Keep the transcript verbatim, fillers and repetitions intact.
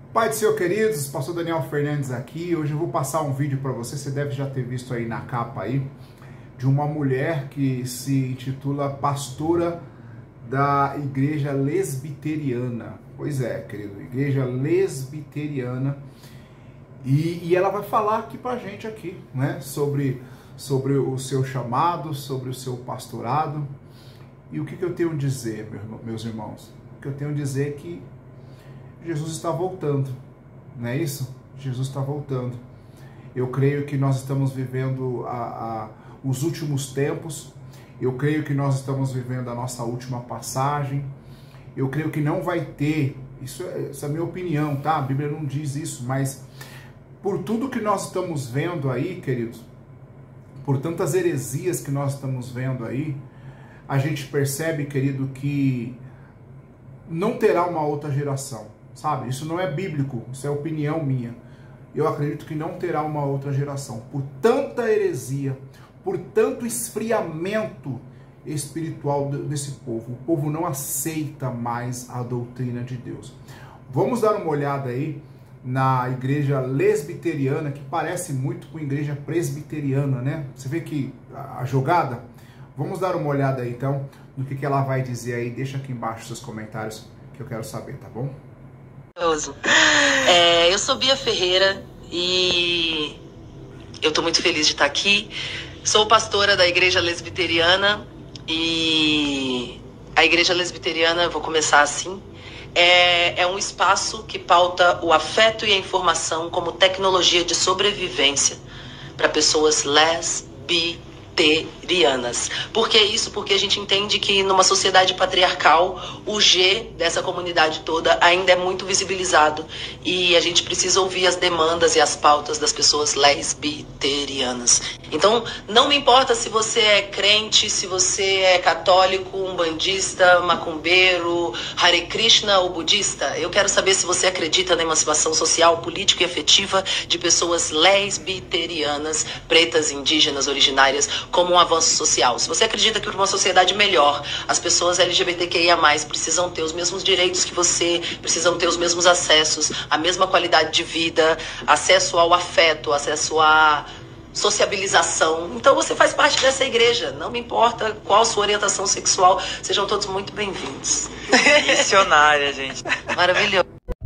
Pai do Senhor, queridos, pastor Daniel Fernandes aqui. Hoje eu vou passar um vídeo para você, você deve já ter visto aí na capa aí, de uma mulher que se intitula pastora da igreja lesbiteriana. Pois é, querido, igreja lesbiteriana. E, e ela vai falar aqui pra gente aqui, né, sobre, sobre o seu chamado, sobre o seu pastorado. E o que, que eu tenho a dizer, meus irmãos? O que eu tenho a dizer é que Jesus está voltando, não é isso? Jesus está voltando. Eu creio que nós estamos vivendo a, a, os últimos tempos. Eu creio que nós estamos vivendo a nossa última passagem. Eu creio que não vai ter, isso é, isso é a minha opinião, tá? A Bíblia não diz isso, mas por tudo que nós estamos vendo aí, queridos, por tantas heresias que nós estamos vendo aí, a gente percebe, querido, que não terá uma outra geração. Sabe, isso não é bíblico, isso é opinião minha. Eu acredito que não terá uma outra geração. Por tanta heresia, por tanto esfriamento espiritual desse povo. O povo não aceita mais a doutrina de Deus. Vamos dar uma olhada aí na igreja lesbiteriana, que parece muito com a igreja presbiteriana, né? Você vê que a jogada? Vamos dar uma olhada aí, então, no que ela vai dizer aí. Deixa aqui embaixo seus comentários, que eu quero saber, tá bom? É, eu sou Bia Ferreira e eu estou muito feliz de estar aqui. Sou pastora da Igreja Lesbiteriana e a Igreja Lesbiteriana, eu vou começar assim, é, é um espaço que pauta o afeto e a informação como tecnologia de sobrevivência para pessoas lesbiterianas. Por que isso? Porque a gente entende que numa sociedade patriarcal, o G dessa comunidade toda ainda é muito visibilizado e a gente precisa ouvir as demandas e as pautas das pessoas lesbiterianas. Então, não me importa se você é crente, se você é católico, umbandista, macumbeiro, Hare Krishna ou budista. Eu quero saber se você acredita na emancipação social, política e afetiva de pessoas lesbiterianas, pretas, indígenas, originárias, como um avanço social. Se você acredita que para uma sociedade melhor, as pessoas L G B T Q I A mais, precisam ter os mesmos direitos que você, precisam ter os mesmos acessos, a mesma qualidade de vida, acesso ao afeto, acesso à sociabilização, então você faz parte dessa igreja. Não me importa qual sua orientação sexual, sejam todos muito bem-vindos. Missionária, gente. Maravilhoso.